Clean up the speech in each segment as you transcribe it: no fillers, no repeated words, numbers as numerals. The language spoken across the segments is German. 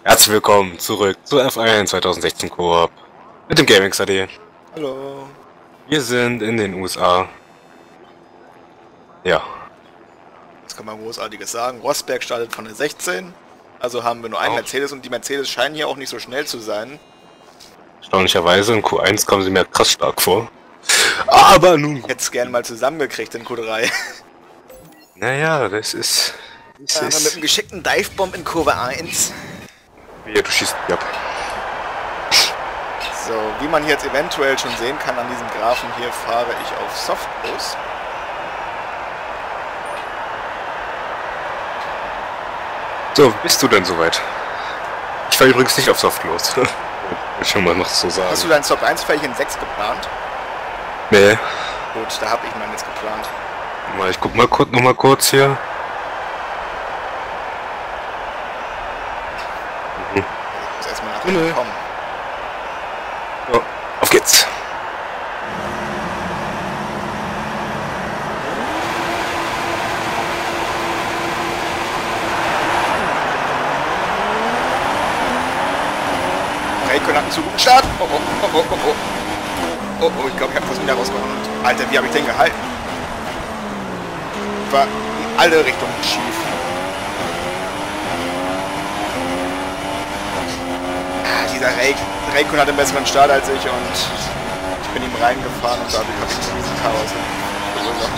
Herzlich willkommen zurück zu F1 2016 Koop mit dem Gaming AD. Hallo. Wir sind in den USA. Ja. Was kann man Großartiges sagen? Rosberg startet von der 16. Also haben wir nur einen Mercedes und die Mercedes scheinen hier auch nicht so schnell zu sein. Erstaunlicherweise in Q1 kommen sie mir krass stark vor. Aber nun. Ich hätte es gerne mal zusammengekriegt in Q3. Naja, das ist. Mit einem geschickten Divebomb in Kurve 1. Wie, du schießt mich ab. So, wie man hier jetzt eventuell schon sehen kann an diesem Graphen hier, fahre ich auf Softlos. So, bist du denn soweit? Ich fahre übrigens nicht auf Softlos. Will schon mal noch so sagen. Hast du dein Stop 1 vielleicht in 6 geplant? Nee. Gut, da habe ich meinen jetzt geplant. Ich guck mal kurz, noch mal kurz hier. Ich muss erstmal nach hinten kommen. So, auf geht's. Raikkonen hat einen zu guten Start. Oh, oh, oh, oh, oh, oh. Oh, oh, ich glaube, ich habe das wieder rausgehauen. Alter, wie habe ich den gehalten? War in alle Richtungen schief. Dieser Raikkonen hat einen besseren Start als ich und ich bin ihm reingefahren und dadurch habe ich diesen Chaos verursacht.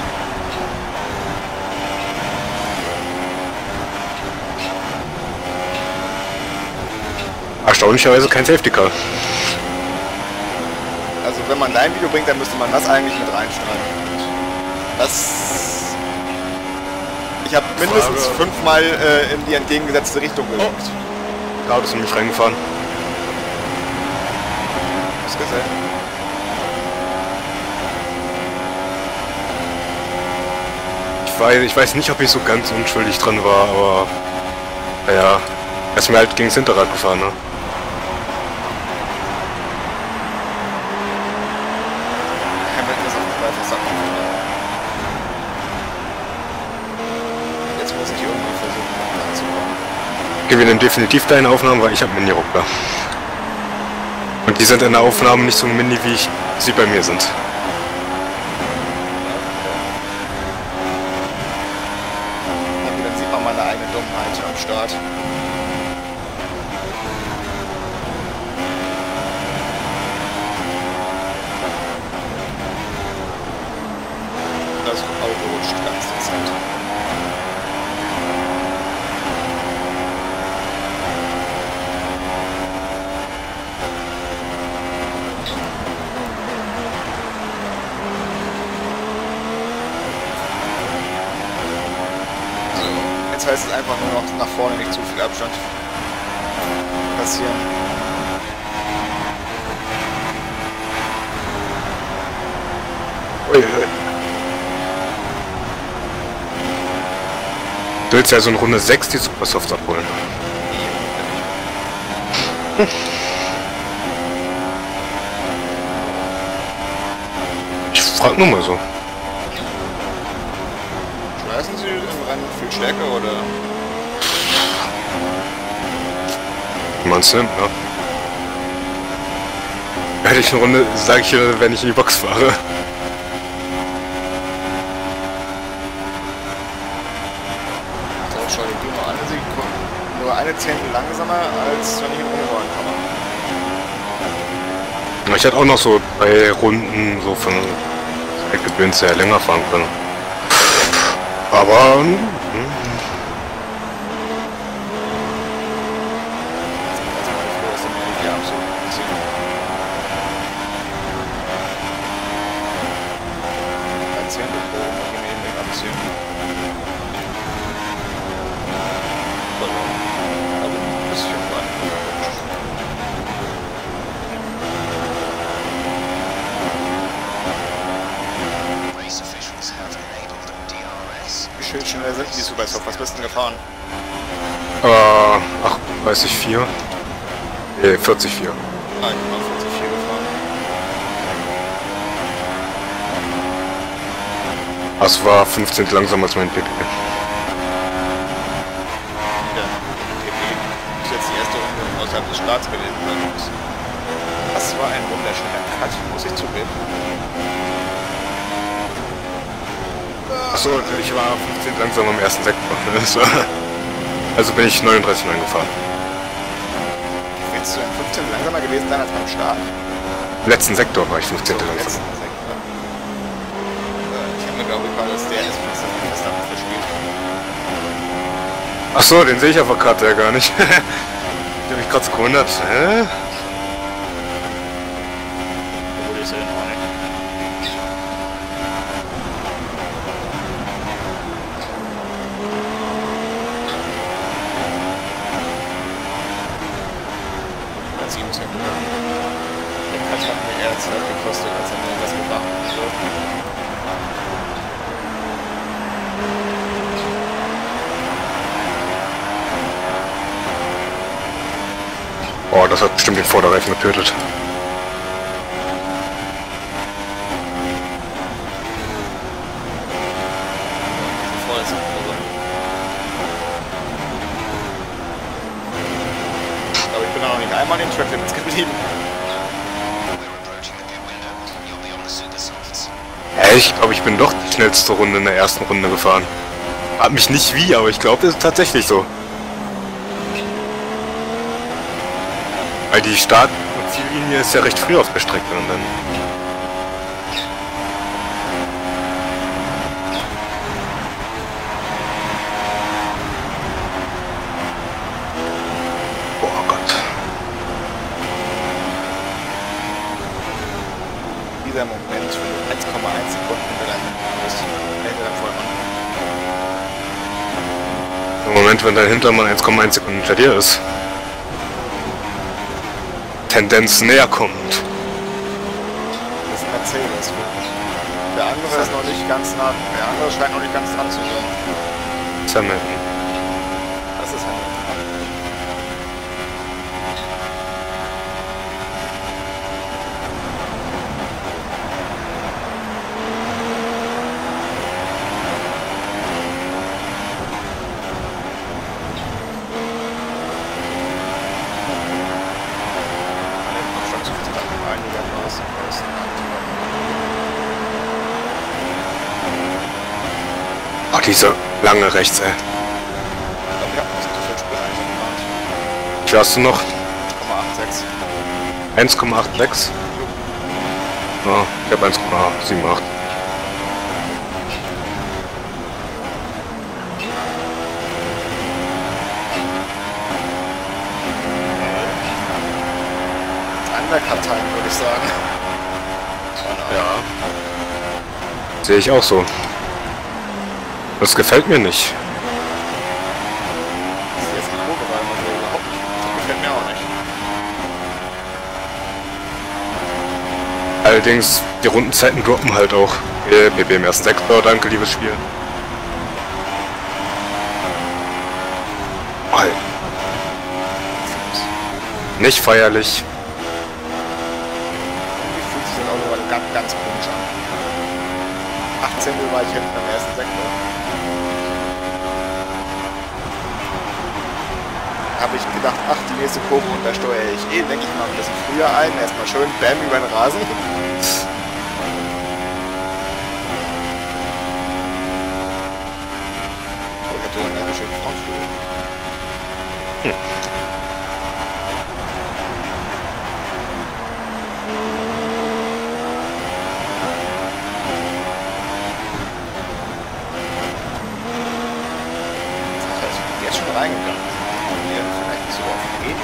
Erstaunlicherweise kein Safety Car. Also wenn man dein Video bringt, dann müsste man das eigentlich mit reinschneiden. Ich habe mindestens 5-mal in die entgegengesetzte Richtung gelenkt. Da bist du nämlich reingefahren. Hast du gesehen? Ich weiß nicht, ob ich so ganz unschuldig dran war, aber naja, er ist mir halt gegen das Hinterrad gefahren, ne? Jetzt muss ich irgendwie versuchen, nachzukommen. Gewinnen definitiv deine Aufnahmen, weil ich habe Mini-Ruckler. Und die sind in der Aufnahme nicht so mini, wie sie bei mir sind. Dann sieht man meine eigene Dummheit am Start. Das Auto rutscht ganz dezent. Jetzt heißt es einfach nur noch nach vorne nicht zu viel Abstand passieren. Ui. Du willst ja so in Runde 6 die Supersofts abholen. Ich frag nur mal so. Schmeißen Sie im Rennen viel stärker oder? Wie man es nimmt, ne? Hätte ich eine Runde, sage ich dir, wenn ich in die Box fahre. So, schau dir die mal an, Sekunde. Nur eine Zehntel langsamer, als wenn ich in Runde 9 komme. Ich hätte auch noch so 3 Runden so von Gedöns her länger fahren können. Aber Wie schön schnell sind die Supersoft? Was bist du denn gefahren? 38,4. Nee, 40,4. Ah, ich bin mal 44 gefahren. Das war 15 langsamer als mein PP. Ja, PP. Ist jetzt die erste Runde außerhalb des Starts gewesen sein muss. Das war ein wunderschöner Cut, muss ich zugeben. Achso, ich war 15 langsam am ersten Sektor. Also bin ich 39 gefahren. Willst du in 15 langsamer gewesen sein als beim Start? Im letzten Sektor war ich 15 So, langsam. Ich habe mir glaube ich mal das DRS fest verspielt. Achso, den sehe ich auf der Karte ja gar nicht. Ich habe mich gerade so gewundert. Hä? Obwohl ich sehe den auch nicht. Als 7 Sekunden. Der Cut hat mir eher Zeit gekostet, als er mir was gebracht hat. Oh, das hat bestimmt den Vorderreifen getötet. Aber ich bin noch nicht einmal in den Track Limits geblieben. Ich glaube, ich bin doch die schnellste Runde in der ersten Runde gefahren. Hat mich nicht wie, aber ich glaube, das ist tatsächlich so. Weil die Start- und Ziellinie ist ja recht früh auf der Strecke und dann... Oh Gott. Dieser Moment, wenn du 1,1 Sekunden hinter deinem Vordermann. Im Moment, wenn dein Hintermann 1,1 Sekunden hinter dir ist. Tendenz näher kommt. Das ist ein Mercedes. Der andere ist noch nicht ganz nah. Der andere scheint noch nicht ganz dran zu sein. Hamilton. Das ist Hamilton. Oh, diese lange rechts, ey. Wie viel hast du noch? 1,86. 1,86? Oh, ich habe 1,78. Undercut-Time, würde ich sagen. Ja. Sehe ich auch so. Das gefällt mir nicht. Das ist jetzt die Kurve rein, also überhaupt nicht. Das gefällt mir auch nicht. Allerdings, die Rundenzeiten droppen halt auch. BB im ersten Sektor, danke, liebes Spiel. Halt. Nicht feierlich. Irgendwie fühlt sich das Auto gerade ganz, ganz komisch an. 18. war ich hinten am ersten Sektor. Habe ich gedacht, ach, die nächste Kurve und da steuere ich denke ich mal ein bisschen früher ein. Erstmal schön Bam über den Rasen. Oh, ich hatte dann eine schöne Frontflügel. Das heißt, der ist schon reingegangen. Hier vielleicht so auf den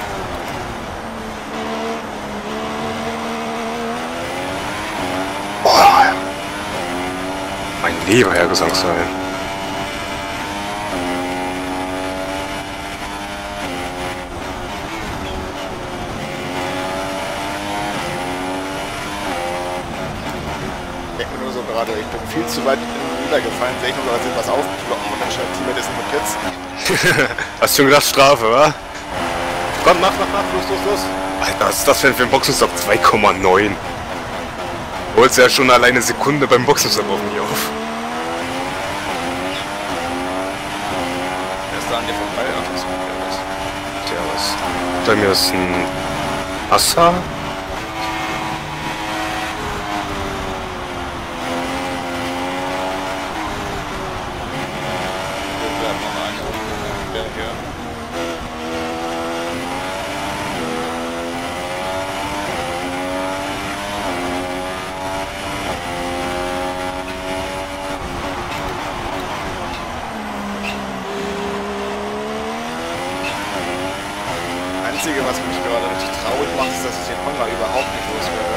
Boah. Mein lieber Herr Gesangsverein. Ich denke mir nur so gerade, ich bin viel zu weit rübergefallen, sehe ich nur gerade was aufploppen und dann schreibt Teammate ist nur Kids. Hast schon gedacht, Strafe, wa? Komm, mach, los. Alter, was ist das denn für ein Boxenstopp? 2,9. Du holst ja schon alleine Sekunde beim Boxenstopp auf mich auf. Er ist da an dir vorbei, ach, das ist Tja, was? Hinter mir ist ein Assa. Das Einzige, was mich gerade richtig traurig macht, ist, dass ich den Honda überhaupt nicht loswerde.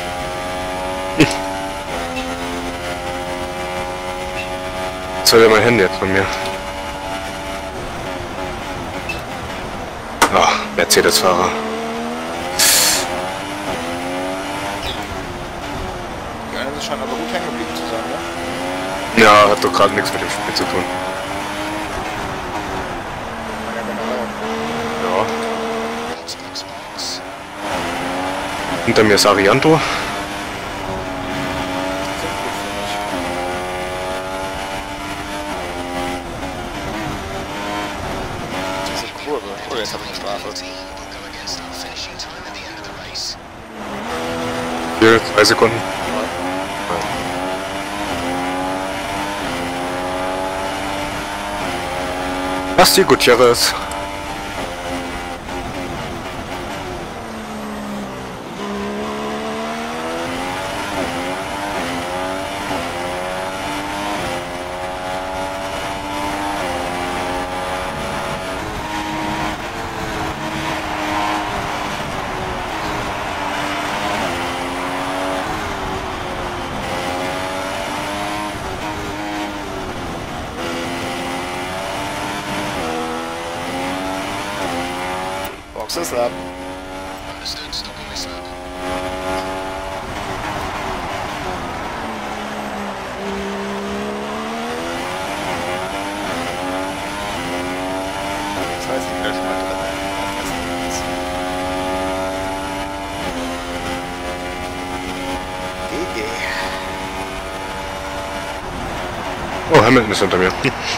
Jetzt hat er mein Handy jetzt von mir. Ah, Mercedes-Fahrer. Die eine scheint aber gut hängen geblieben zu sein, ne? Ja, hat doch gerade nichts mit dem Spiel zu tun. Ja, generell. Ja. Hinter mir ist Arianto. Diese Kurve. Oh, jetzt habe ich eine Strafe. Hier, 2 Sekunden. Basti Gutierrez. Box ist ab. Das heißt, ich will schon mal drin. GG. Oh, Hamilton ist hinter mir.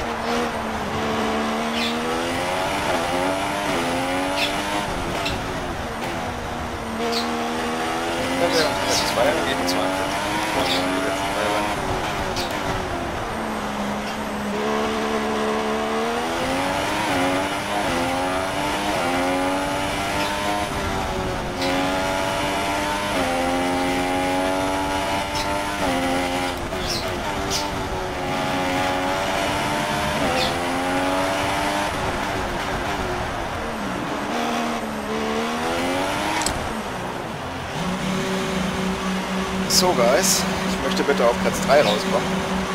So, Guys, ich möchte bitte auf Platz 3 rauskommen.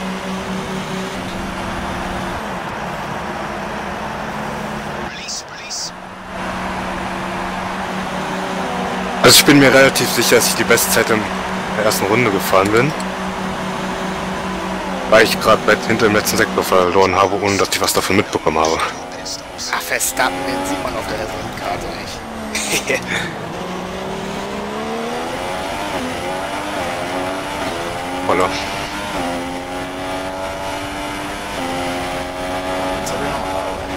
Also ich bin mir relativ sicher, dass ich die Bestzeit in der ersten Runde gefahren bin. Weil ich gerade hinter dem letzten Sektor verloren habe, ohne dass ich was davon mitbekommen habe. Ach, Verstappen, den sieht man auf der Resultkarte nicht. Voila. Jetzt habe ich noch eine Arbeit.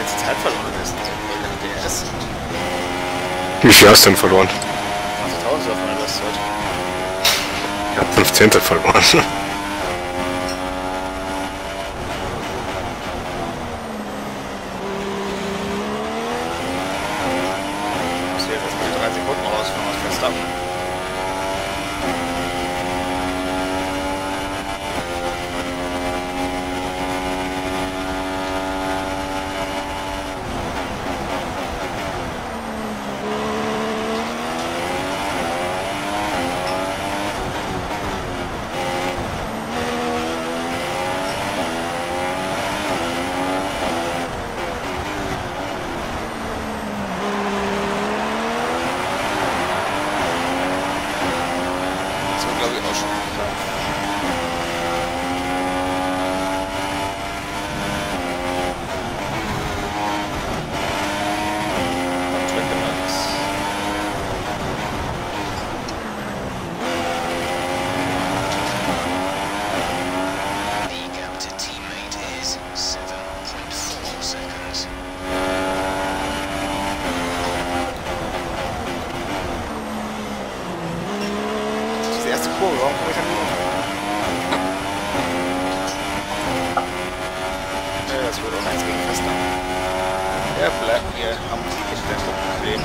ganze Zeit verloren ist. DS. Wie viel hast du denn verloren? Also 1000 auf meiner Bestzeit. Ich hab 15. verloren. Das wird auch eins gegen Fester. Der bleibt mir am Stände kleben.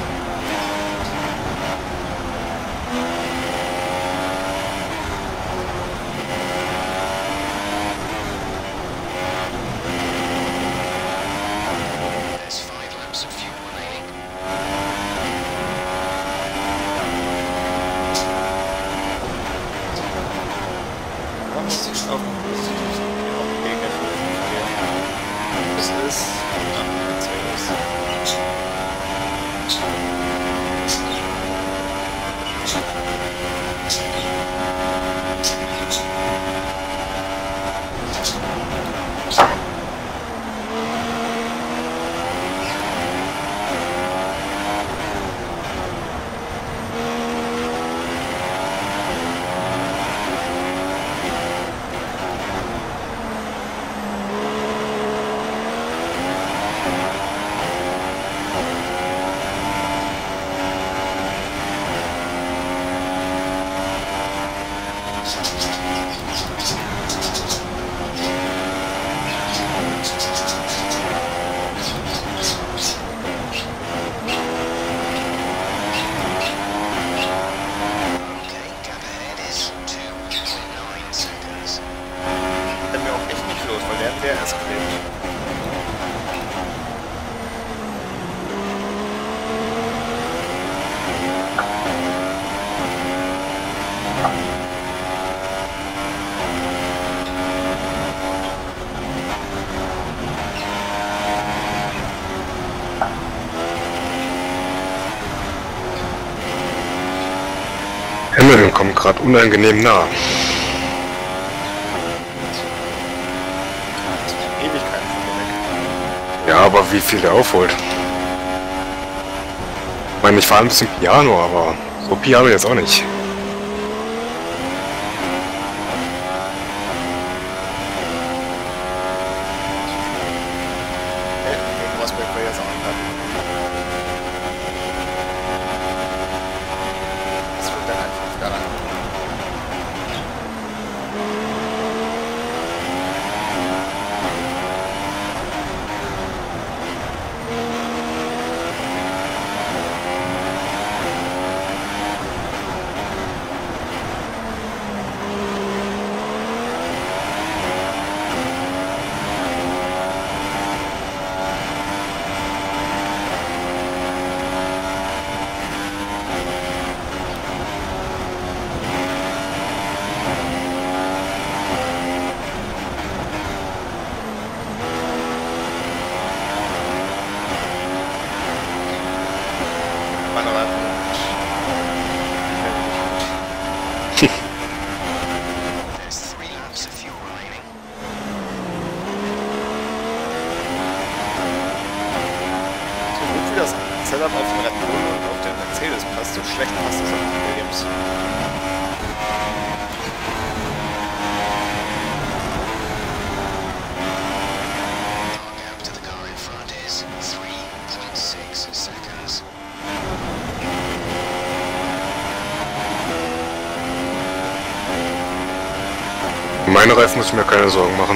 Hamilton kommt gerade unangenehm nah. Ewigkeiten von mir weg. Ja, aber wie viel der aufholt. Ich meine, ich fahre ein bisschen Piano, aber so Piano jetzt auch nicht. Setup auf dem Red Bull und auf den Mercedes passt, so schlecht passt es auf den Williams. meine Reifen muss ich mir keine Sorgen machen.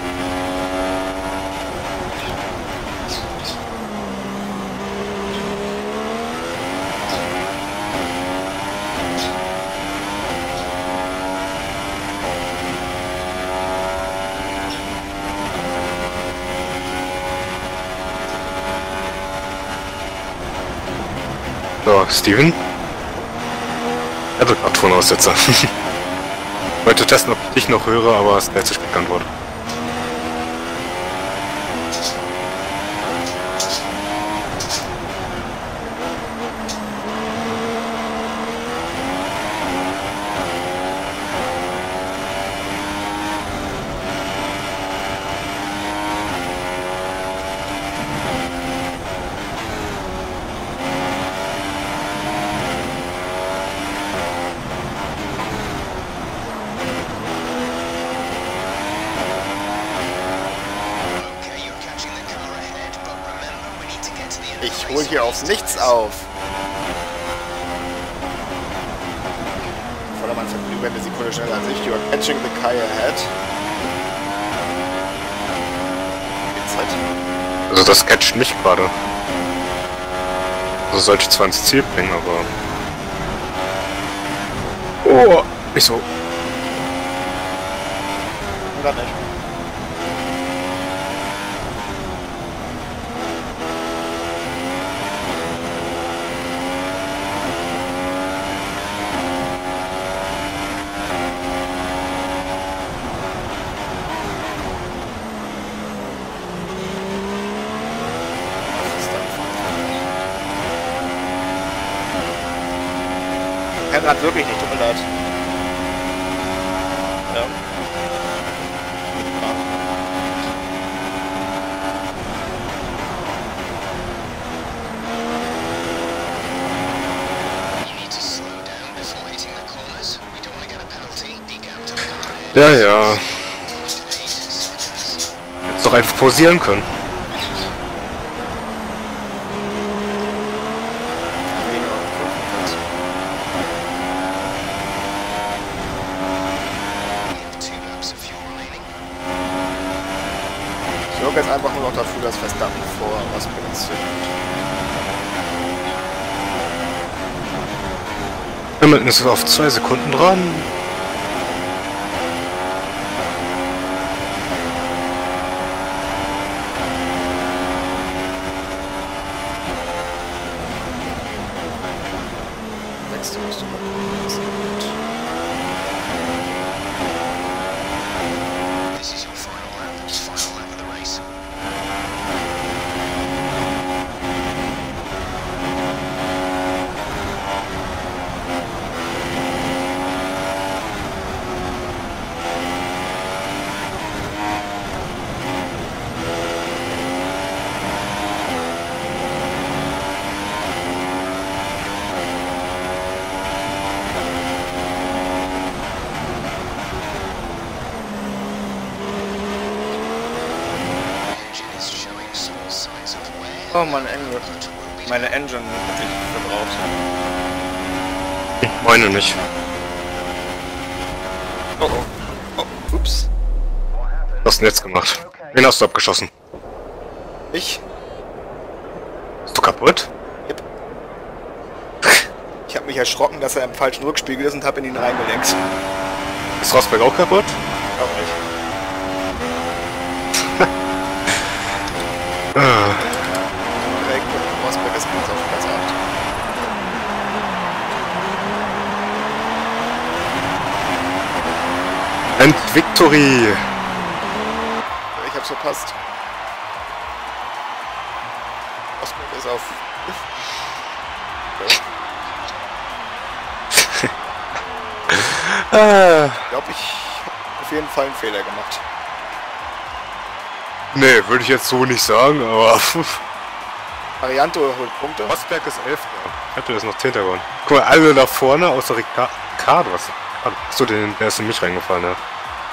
So, Steven? Er drückt auch Tonaussetzer. Ich wollte testen, ob ich dich noch höre, aber es ist nicht zu spät geantwortet. Ich hole hier aufs Nichts auf. Vordermann fährt über eine Sekunde schneller als ich. You are catching the car ahead. Zeit. Also das catcht mich gerade. Also sollte ich zwar ins Ziel bringen, aber... Oh, nicht so. Oder nicht? Rad wirklich nicht, tut mir leid. Ja. Ja, ja. Jetzt doch einfach pausieren können. Ich sorge jetzt einfach nur noch dafür, dass Verstappen vor Rosberg zündet. Hamilton ist auf 2 Sekunden dran. Sechste musst du mal gucken. Das ist gut. Oh, meine Engine hat sich verbraucht. Meine nicht. Oh, oh. Oh, ups. Was hast du denn jetzt gemacht? Wen hast du abgeschossen? Ich? Bist du kaputt? Yep. Ich habe mich erschrocken, dass er im falschen Rückspiegel ist und habe in ihn reingelenkt. Ist Rosberg auch kaputt? Auch nicht. Rosberg ist jetzt auf Platz 8. And Victory! Ich hab's verpasst. Rosberg ist auf... Ich glaube, ich habe auf jeden Fall einen Fehler gemacht. Nee, würde ich jetzt so nicht sagen, aber... Arianto holt Punkte. Rosberg ist 11. Hätte das noch 10. gewonnen. Guck mal, alle da vorne, außer Ricardo. Achso, der ist in mich reingefahren, ja.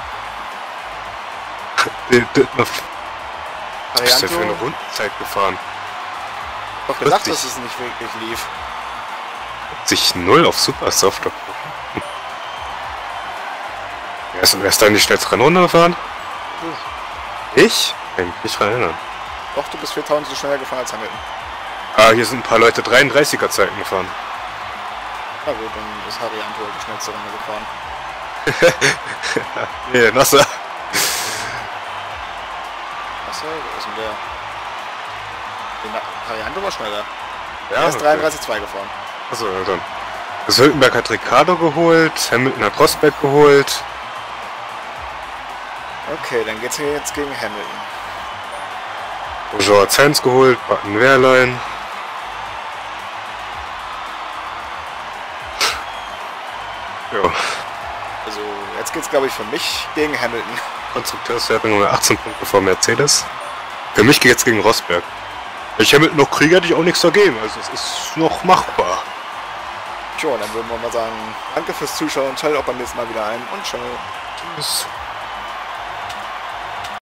Was ist der für eine Rundenzeit gefahren? Ich hab doch gedacht, dass es nicht wirklich lief. Sich 0 auf Supersoft. Wer ist da in die schnellste Rennrunde gefahren? Ich? Kann mich nicht dran erinnern. Doch, du bist 4000 so schneller gefahren als Hamilton. Ah, hier sind ein paar Leute 33er Zeiten gefahren. Na gut, dann ist Harianto die schnellste Runde gefahren. Nee, Nasser. Achso, wo ist denn der? Harianto war schneller. Ja, Er ist 33,2 gefahren. Achso, ja dann. Das Hülkenberg hat Ricciardo geholt, Hamilton hat Rosberg geholt. Okay, dann geht's hier jetzt gegen Hamilton. Grosjean hat Sainz geholt, Button-Wehrlein. Ja. Also, jetzt geht's glaube ich für mich gegen Hamilton. Konstrukteurswertung um 18 Punkte vor Mercedes. Für mich geht jetzt gegen Rosberg. Wenn ich Hamilton noch kriege, hätte ich auch nichts dagegen. Also es ist noch machbar. Tja, dann würden wir mal sagen, danke fürs Zuschauen, schaltet auch beim nächsten Mal wieder ein und ciao. Tschüss.